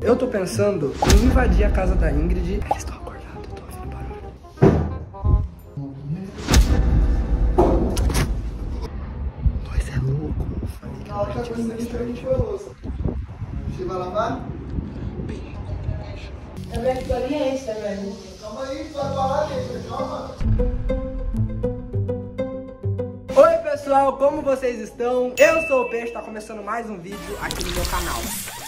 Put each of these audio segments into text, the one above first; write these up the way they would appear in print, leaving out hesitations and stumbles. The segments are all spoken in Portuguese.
eu tô pensando em invadir a casa da Ingrid. Eles estão acordados, eu tô ouvindo barulho. Nós é louco. Você vai lavar? A minha experiência, velho. Calma aí, vai falar, gente, calma. Oi pessoal, como vocês estão? Eu sou o Peixe, tá começando mais um vídeo aqui no meu canal.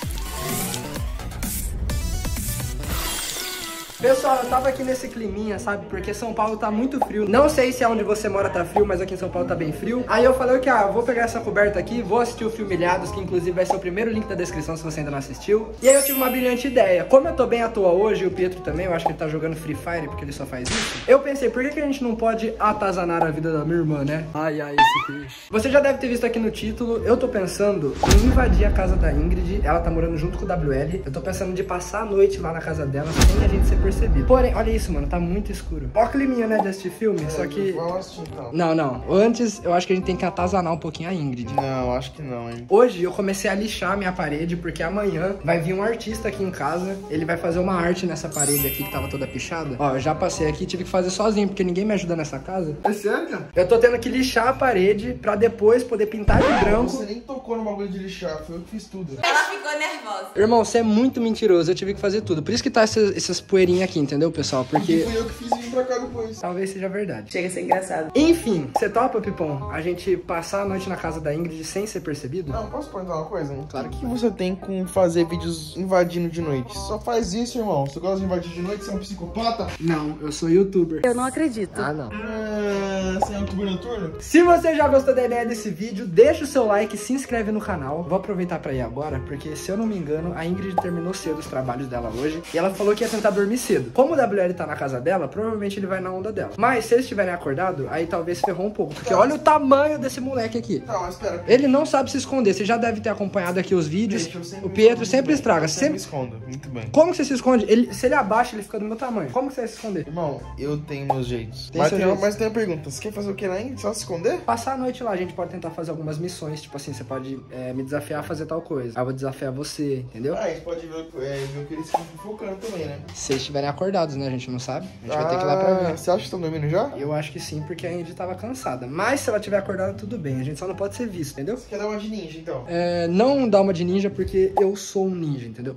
Pessoal, eu tava aqui nesse climinha, sabe? Porque São Paulo tá muito frio. Não sei se é onde você mora tá frio, mas aqui em São Paulo tá bem frio. Aí eu falei que, vou pegar essa coberta aqui, vou assistir o filme Ilhados, que inclusive vai ser o primeiro link da descrição se você ainda não assistiu. E aí eu tive uma brilhante ideia. Como eu tô bem à toa hoje, e o Pietro também, eu acho que ele tá jogando Free Fire, porque ele só faz isso. Eu pensei, por que a gente não pode atazanar a vida da minha irmã, né? Ai, esse peixe. Você já deve ter visto aqui no título, eu tô pensando em invadir a casa da Ingrid. Ela tá morando junto com o WL. Eu tô pensando de passar a noite lá na casa dela, sem a gente ser percebido. Porém, olha isso, mano, tá muito escuro. Ó o climinha, né, de assistir filme, só que... Vamos assistir, então. Não. Antes, eu acho que a gente tem que atazanar um pouquinho a Ingrid. Não, acho que não, hein. Hoje eu comecei a lixar a minha parede, porque amanhã vai vir um artista aqui em casa. Ele vai fazer uma arte nessa parede aqui que tava toda pichada. Ó, eu já passei aqui, tive que fazer sozinho, porque ninguém me ajuda nessa casa. É sério, cara? Eu tô tendo que lixar a parede pra depois poder pintar de branco. Você nem tocou no bagulho de lixar, foi eu que fiz tudo. Ela ficou nervosa. Irmão, você é muito mentiroso, eu tive que fazer tudo. Por isso que tá essas poeirinhas aqui, entendeu, pessoal? Porque Fui eu que fiz e vim pra cá depois. talvez seja verdade. Chega a ser engraçado. Enfim, você topa, Pipom? A gente passar a noite na casa da Ingrid sem ser percebido? Não, posso perguntar uma coisa? Hein? Claro O que você tem com fazer vídeos invadindo de noite? Só faz isso, irmão. Você gosta de invadir de noite? Você é um psicopata? Não, eu sou youtuber. Eu não acredito. Ah, não. Você é um youtuber noturno? Se você já gostou da ideia desse vídeo, deixa o seu like e se inscreve no canal. Vou aproveitar pra ir agora, porque se eu não me engano, a Ingrid terminou cedo os trabalhos dela hoje. E ela falou que ia tentar dormir cedo. Como o WL tá na casa dela, provavelmente ele vai na onda dela. Mas se eles estiverem acordados, aí talvez ferrou um pouco. Porque olha o tamanho desse moleque aqui. Não, mas espera. Ele não sabe se esconder. Você já deve ter acompanhado aqui os vídeos. Gente, eu sempre O Pietro sempre me estraga. sempre me escondo. Muito bem. Como que você se esconde? Se ele abaixa, ele fica do meu tamanho. Como que você vai se esconder? Irmão, eu tenho meus jeitos. Tem Mas seu tem, jeito. mas tem uma pergunta. Você quer fazer o que lá, hein? Só se esconder? Passar a noite lá, a gente pode tentar fazer algumas missões. Tipo assim, você pode me desafiar a fazer tal coisa. Aí eu vou desafiar você, entendeu? Ah, a gente pode ver o que eles ficam focando também, né? Se eles estiverem acordados, né? A gente não sabe. A gente vai ter que ir lá pra ver. Você acha que estão dormindo já? Eu acho que sim, porque a Ingrid tava cansada. Mas se ela tiver acordada, tudo bem. A gente só não pode ser visto, entendeu? Quer dar uma de ninja, então? Não dá uma de ninja, porque eu sou um ninja, entendeu?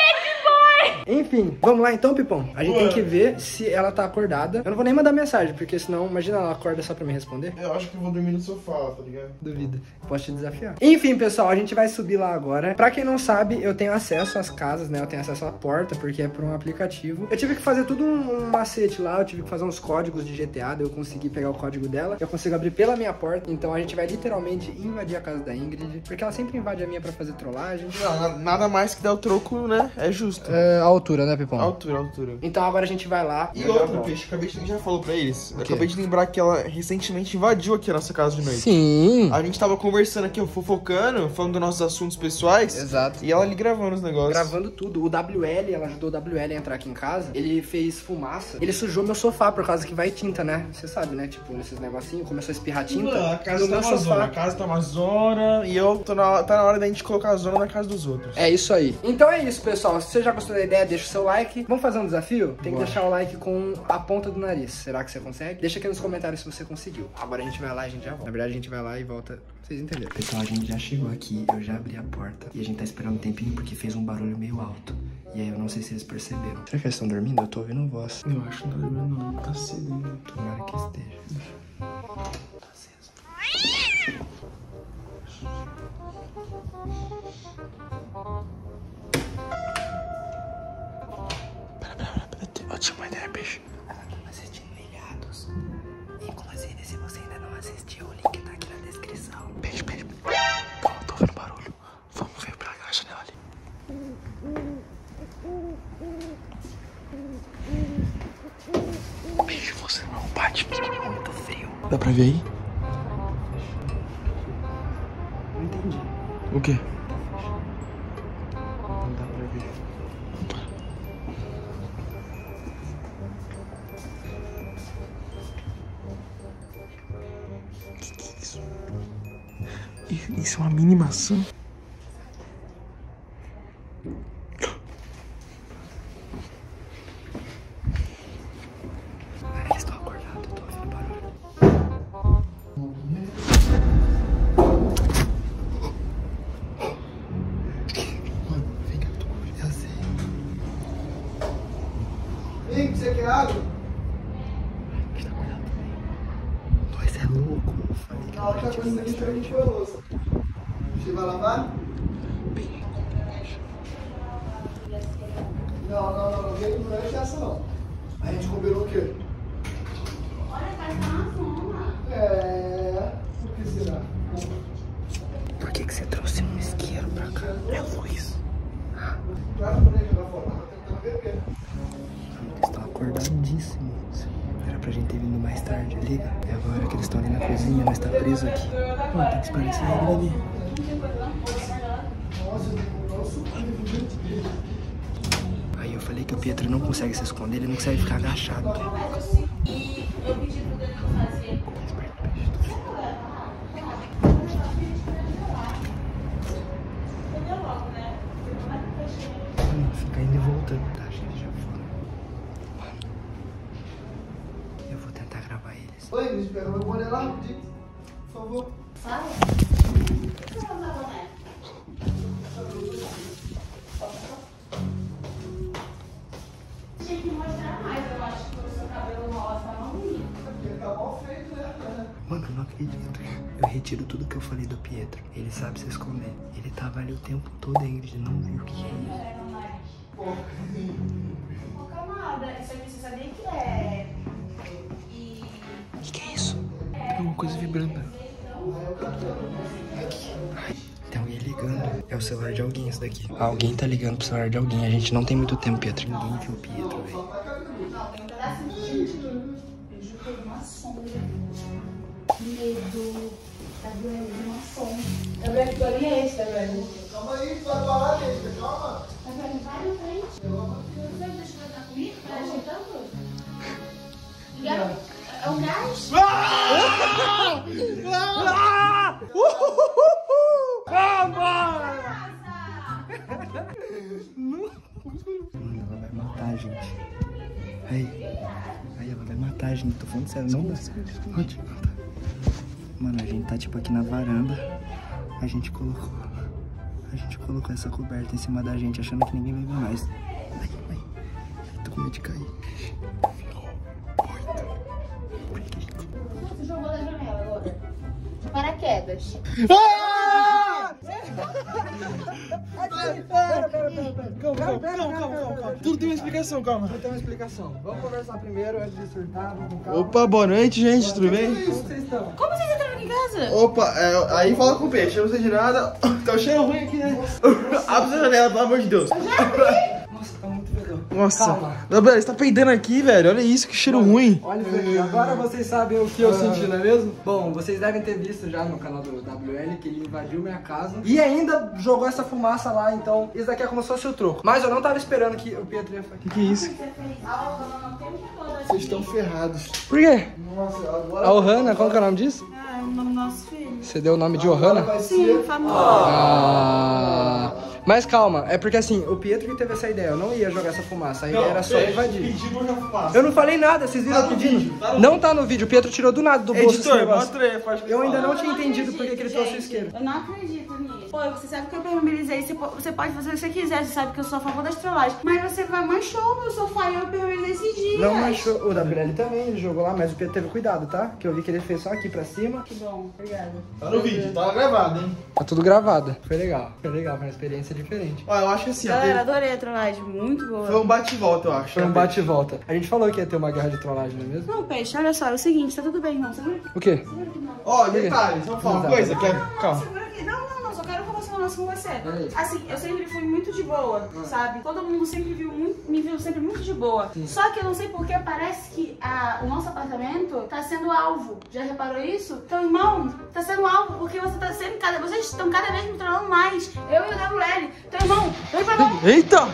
Enfim, vamos lá então, Pipom. A gente tem que ver se ela tá acordada. Eu não vou nem mandar mensagem, porque senão, imagina ela acorda só pra me responder. Eu acho que eu vou dormir no sofá, tá ligado? Duvido. Posso te desafiar. Enfim, pessoal, a gente vai subir lá agora. Pra quem não sabe, eu tenho acesso às casas, né? Eu tenho acesso à porta, porque é por um aplicativo. Eu tive que fazer tudo um macete lá. Eu tive que fazer uns códigos de GTA. Daí eu consegui pegar o código dela. Eu consigo abrir pela minha porta. Então a gente vai literalmente invadir a casa da Ingrid. Porque ela sempre invade a minha pra fazer trollagem. Não, nada mais que dar o troco, né? É justo. A altura, né, Pipom? Altura. Então agora a gente vai lá. E outra, Peixe, já falou pra eles. Eu acabei de lembrar que ela recentemente invadiu aqui a nossa casa de noite. Sim. A gente tava conversando aqui, fofocando, falando dos nossos assuntos pessoais. Exato. E ela ali gravando os negócios. Gravando tudo. O WL, ela ajudou o WL a entrar aqui em casa. Ele fez fumaça. Ele sujou meu sofá por causa que vai tinta, né? Você sabe, né? Tipo, nesses negocinhos, começou a espirrar tinta. A casa no tá meu uma sofá. zona, a casa tá uma zona. E eu tá na hora da gente colocar a zona na casa dos outros. É isso aí. Então é isso, pessoal. Se você já gostou da ideia, deixa o seu like. Vamos fazer um desafio? Tem que deixar o like com a ponta do nariz. Será que você consegue? Deixa aqui nos comentários se você conseguiu. Agora a gente vai lá e a gente já volta. Na verdade, a gente vai lá e volta. Vocês entenderam. Pessoal, a gente já chegou aqui. Eu já abri a porta. E a gente tá esperando um tempinho porque fez um barulho meio alto. E aí eu não sei se eles perceberam. Será que eles estão dormindo? Eu tô ouvindo voz. Eu acho que não tá dormindo não. Tá cedo ainda. Tomara que esteja. Tá aceso. Eu tinha uma ideia, Peixe. Ela tá assistindo Ilhados. Inclusive, se você ainda não assistiu, o link tá aqui na descrição. Peixe. Calma, tô ouvindo barulho. Vamos ver pela janela ali. Peixe, você não bate. Muito frio. Dá pra ver aí? Não entendi. O quê? Não dá pra ver. Isso é uma mini maçã. Você quer água? Tá cuidado também. Nós é louco. Eu falei que Na outra coisa que também foi a louça. Você vai lavar? Não. Vem não é essa não. A gente combinou o quê? Olha, tá na zona. Por que será? Por que você trouxe um isqueiro pra cá? É luz. Claro que eu nem jogar fora. Tá tentando beber. Eles estão acordadíssimos. Era pra gente ter vindo mais tarde, liga. E agora que eles estão ali na cozinha, nós tá preso aqui. Mano, tem que esperar esse bagulho ali. Aí eu falei que o Pietro não consegue se esconder, ele não consegue ficar agachado. E eu pedi pro Danilo fazer. Mano, fica indo e voltando, tá? Acho que eles já foram. Mano, eu vou tentar gravar eles. Oi, me espera, meu boné lá rapidinho. Por favor. Sabe? Por que você vai usar boné? Tinha que mostrar mais, eu acho que o seu cabelo rosa tá mal bonito. Porque tá mal feito, né? Mano, eu não acredito. Eu retiro tudo que eu falei do Pietro. Ele sabe se esconder. Ele tava ali o tempo todo, a Ingrid não viu o que é isso. Ô, camada, isso aqui você sabia que é... E... O que é isso? Tem alguma coisa vibrando. Aqui. Ai, tem alguém ligando. É o celular de alguém isso daqui. Alguém tá ligando pro celular de alguém. A gente não tem muito tempo, Pietro. Ninguém viu o Pietro, velho. Não, tem um pedaço de gente. Eu juro que eu vi uma sombra. Medo. Tá doendo de uma sombra. Gabriel, que barulho é esse, Gabriel? Calma aí, tu vai parar, gente. Calma. Gabriel, vai na frente. Você vai deixar eu dar comigo? Tá ajeitando? Gabriel, é um gás? Mano, ela vai matar a gente. Aí, ela vai matar a gente. Tô falando sério, não dá. Pode matar. Mano, a gente tá tipo aqui na varanda. A gente colocou essa coberta em cima da gente, achando que ninguém vai ver mais. Ai, tô com medo de cair. Você jogou da janela agora. Paraquedas. Calma. Tudo tem uma explicação, calma. Tudo tem uma explicação. Vamos conversar primeiro antes de surtar, vamos com calma. Opa, boa noite, gente, tudo bem? Como vocês estão? Como vocês entraram aqui em casa? Opa, aí fala com o peixe, eu não sei de nada. Tá um cheiro ruim aqui, né? Abre a janela, pelo amor de Deus. Nossa, tá muito fedor. Nossa. Calma. Gabriel, você tá peidando aqui, velho. Olha isso, que cheiro ruim. Olha isso aqui. Agora vocês sabem o que eu senti, não é mesmo? Bom, vocês devem ter visto já no canal do WL que ele invadiu minha casa e ainda jogou essa fumaça lá, então isso daqui é como se fosse o troco. Mas eu não tava esperando que o Pietro ia fazer. Que é isso? Vocês estão ferrados. Por quê? Nossa, agora A Ohana, qual que é o nome disso? Ah, é o nome do nosso filho. Você deu o nome de Ohana? vai Sim, ser... famoso. Ah. Mas calma, é porque assim, o Pietro que teve essa ideia, eu não ia jogar essa fumaça, a ideia era só invadir. Pediu pra fumaça. Eu não falei nada, vocês viram Tá no pedindo? vídeo, tá no Não tá no vídeo, o Pietro tirou do nada do bolso esse Editor, negócio. mostra aí, faz Eu ainda não tinha Eu entendido por que acredito, ele trouxe o gente. isqueiro. Eu não acredito nisso. Pô, você sabe que eu permeabilizei. Você pode fazer o que você quiser. Você sabe que eu sou a favor das trollagens. Mas você vai manchou o meu sofá e eu permeabilizei esse dia. Não manchou, o WL também, ele jogou lá, mas o Pietro teve cuidado, tá? Que eu vi que ele fez só aqui pra cima. Que bom, obrigada. Tá no vídeo, tá gravado, hein? Tá tudo gravado. Foi legal, foi uma experiência diferente. Ó, eu acho que assim, ó, Galera, adorei a trollagem. Muito boa. foi um bate e volta, eu acho. Foi um bate e volta. A gente falou que ia ter uma guerra de trollagem, não é mesmo? Não, Peixe, olha só. É o seguinte, tá tudo bem, irmão. Segura aqui. O quê? Ó, detalhe, só falar uma coisa, quer? Calma. Segura aqui. Não. Só quero conversar um negócio com você. Peraí. Assim, eu sempre fui muito de boa, sabe? Todo mundo sempre me viu sempre muito de boa. Só que eu não sei porque parece que o nosso apartamento tá sendo alvo. Já reparou isso? Teu irmão tá sendo alvo porque você tá sendo vocês estão cada vez me trollando mais. Eu e o WL. Teu irmão, Eita!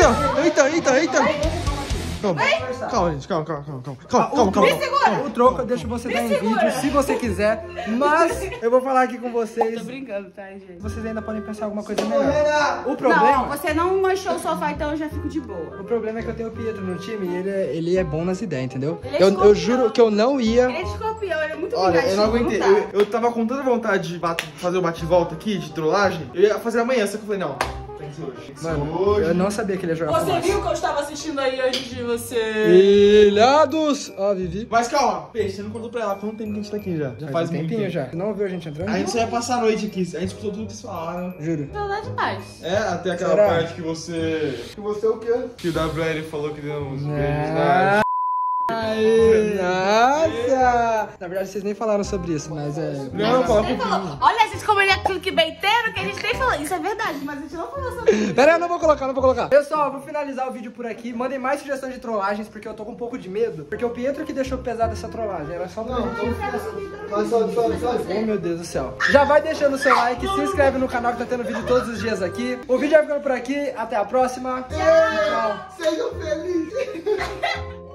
Calma, gente, calma. Me segura! O troco eu deixo você dar em vídeo se você quiser, mas eu vou falar aqui com vocês. Tô brincando, tá, gente? Vocês ainda podem pensar alguma coisa melhor. O Não, problema... você não manchou o sofá, então eu já fico de boa. O problema é que eu tenho o Pietro no time e ele é bom nas ideias, entendeu? Ele é Eu escorpião. juro que eu não ia... Ele é de escorpião, ele é muito Olha, eu não vingativo, aguentei. tá? Eu tava com tanta vontade de fazer o bate e volta aqui, de trollagem. Eu ia fazer amanhã, só que eu falei, não. Tem que ser hoje. Mano, eu não sabia que ele ia jogar Você fumaça. viu que eu estava assistindo aí antes de você? Ilhados! Ó, Vivi. Mas calma, Peixe, você não contou pra ela quanto tempo que a gente tá aqui já? Já faz um muito tempinho tempo. já. Não ouviu a gente entrando? A gente só ia passar a noite aqui, a gente escutou tudo que vocês falaram. Juro. Verdade demais. É, até aquela Será? parte que você... Que você o quê? Que o WL falou que deu uns beijos Ah. Ai, nossa! Na verdade, vocês nem falaram sobre isso, mas é... Não, coloca Ele um falou, pouquinho. olha, gente, como ele é clickbaiteiro, que a gente nem falou. Isso é verdade, mas a gente não falou sobre isso. Pera aí, eu não vou colocar. Pessoal, vou finalizar o vídeo por aqui. Mandem mais sugestões de trollagens, porque eu tô com um pouco de medo. Porque o Pietro que deixou pesado essa trollagem. Era só pra gente... Oh, meu Deus do céu. Já vai deixando o seu like, se inscreve no canal que tá tendo vídeo todos os dias aqui. O vídeo vai ficando por aqui. Até a próxima. Tchau. Sejam felizes.